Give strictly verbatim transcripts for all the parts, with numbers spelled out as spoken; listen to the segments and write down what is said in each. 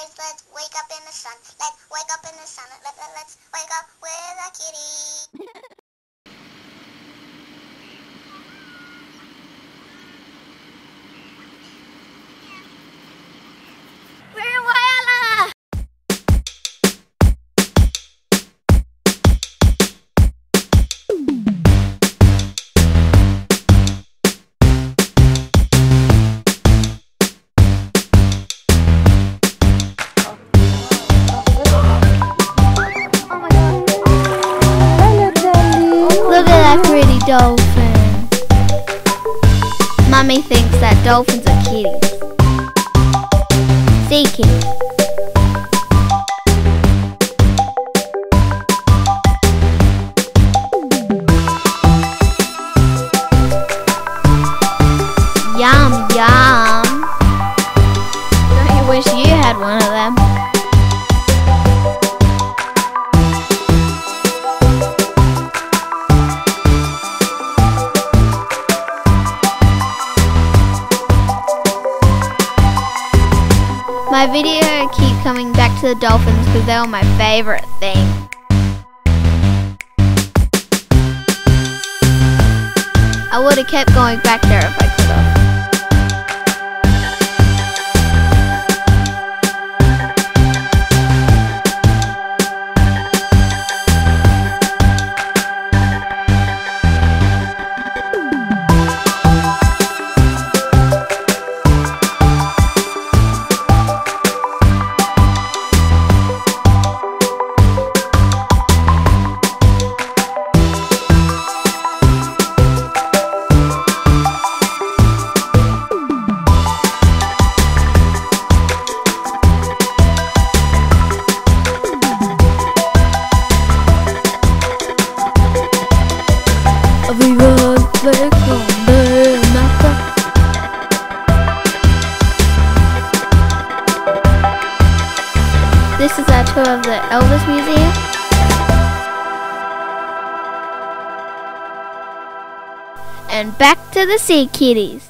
Let's let's wake up in the sun. Let's wake up in the sun. Let, let, let's wake up with a kitty. We're in Whyalla! Pretty dolphin. Mummy thinks that dolphins are kitties. Sea kitties. Yum, yum. Don't you wish you had one of them? My video keep coming back to the dolphins because they were my favourite thing. I would have kept going back there if I could have. This is our tour of the Elvis Museum. And back to the sea kitties.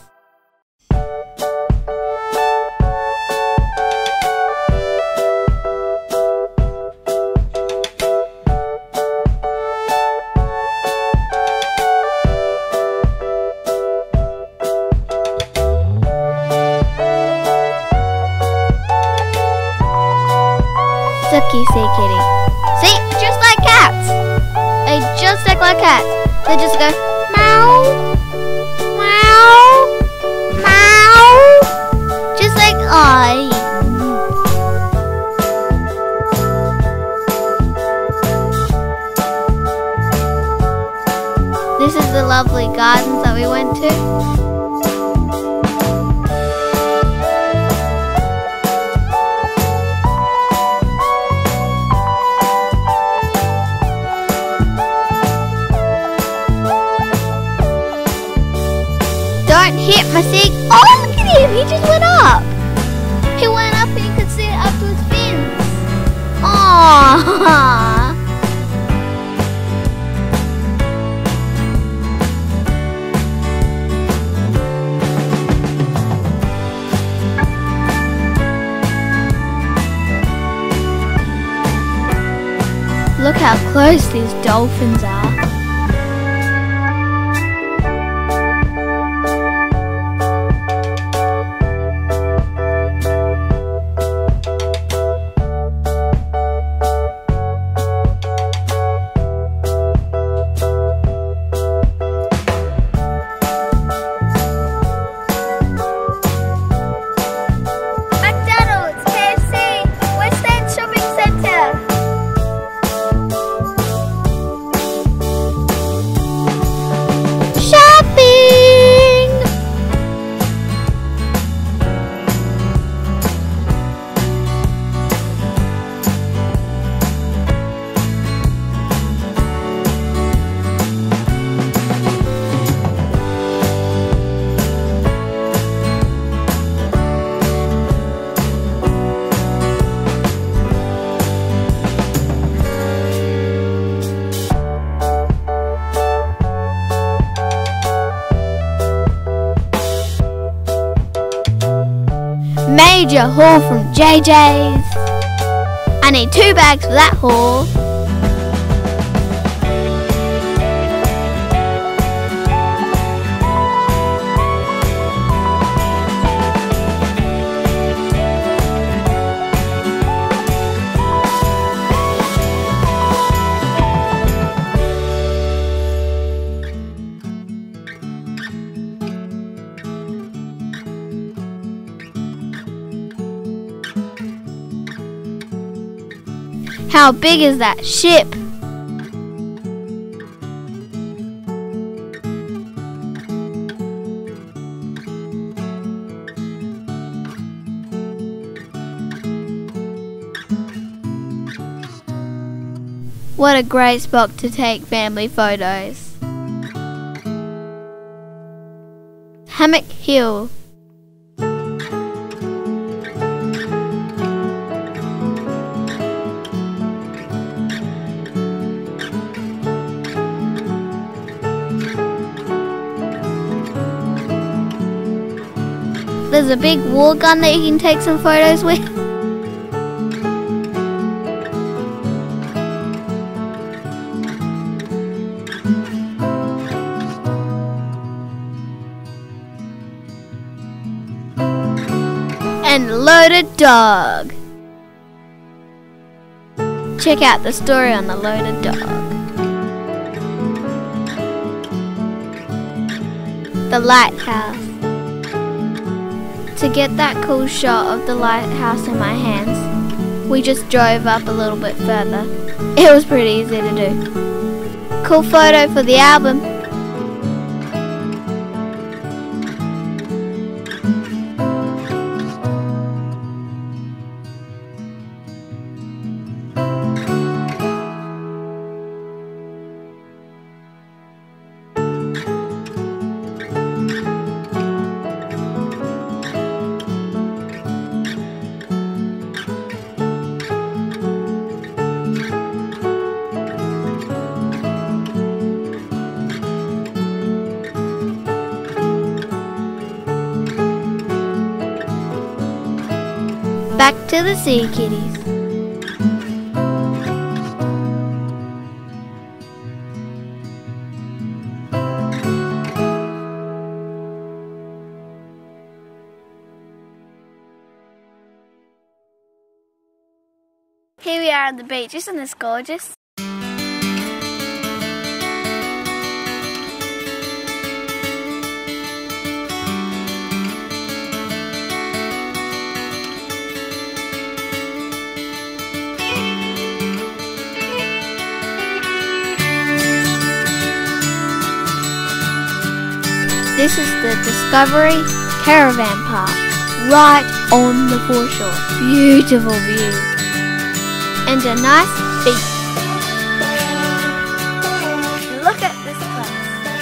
Tookii sea kitty. See, just like cats. They just act like cats. They just go meow, meow, meow, just like I. This is the lovely gardens that we went to. Don't hit my sea. Oh, look at him! He just went up. He went up and you could see it up to his fins. Aww. Look how close these dolphins are. Major haul from J J's. I need two bags for that haul. How big is that ship? What a great spot to take family photos. Hammock Hill. There's a big wall gun that you can take some photos with. And Loaded Dog. Check out the story on the Loaded Dog. The lighthouse. To get that cool shot of the lighthouse in my hands, we just drove up a little bit further. It was pretty easy to do. Cool photo for the album. Back to the sea kitties. Here we are on the beach, isn't this gorgeous? This is the Discovery Caravan Park, right on the foreshore. Beautiful view. And a nice beach. Look at this place.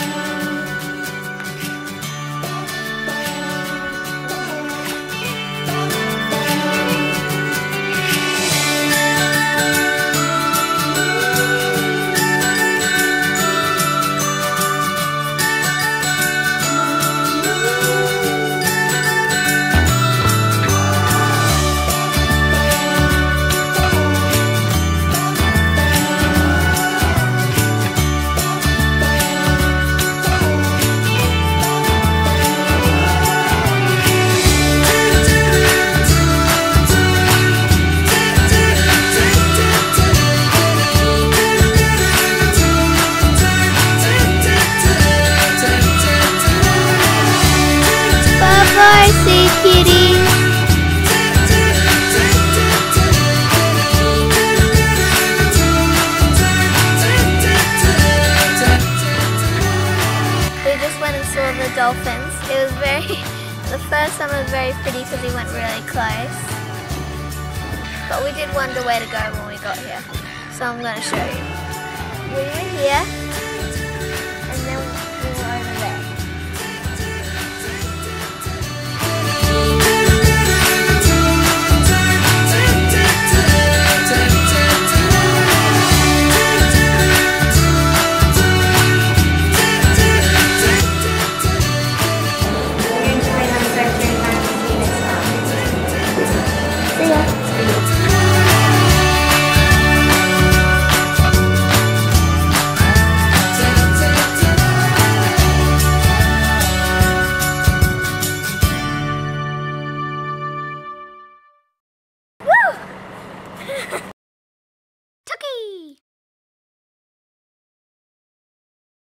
Bye, sea kitty. We just went and saw the dolphins. It was very, the first time it was very pretty because we went really close. But we did wonder where to go when we got here. So I'm going to show you. We were here.